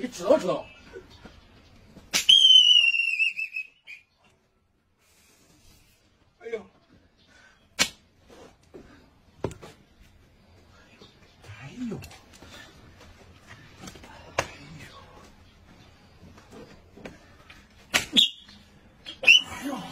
你知道知道。哎呦！哎呦！哎呦！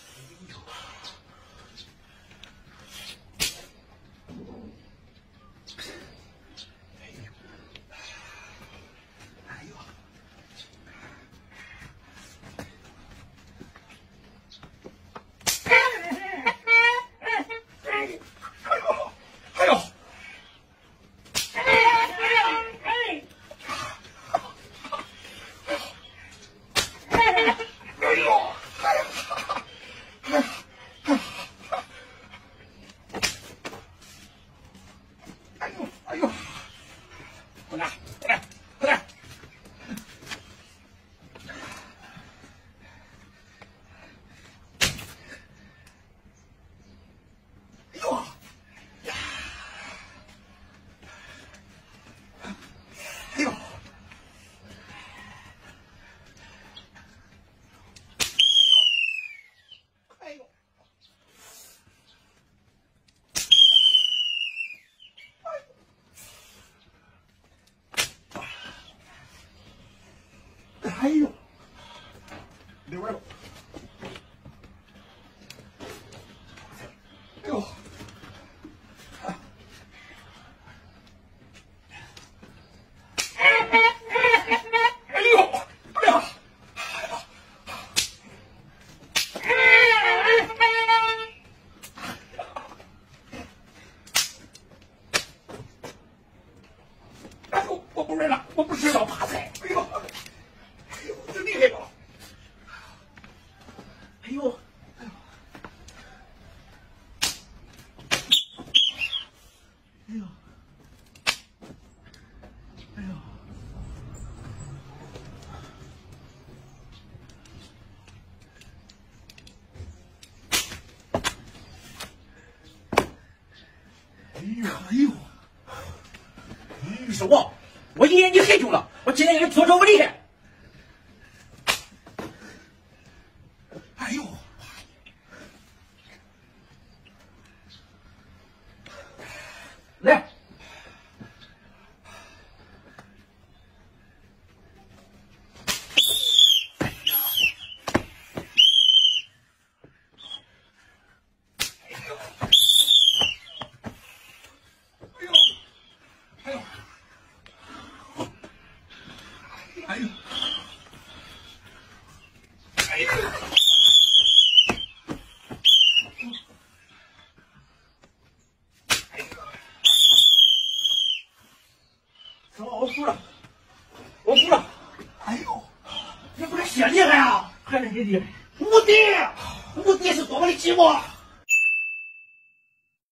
哎呦，里边有，哎呦，哎呦，哎呀，哎呦，我不认了，我不知道爬菜，哎呦。这厉害吧？哎呦！哎呦！哎呦！哎呦！哎呦！是我认识你很久了，我今天给你做这么厉害。哎呦！来。哎呦！哎呦！什么？我服了！我服了！哎呦！你不是血厉害啊，还是你厉害？无敌！无敌是多么的寂寞！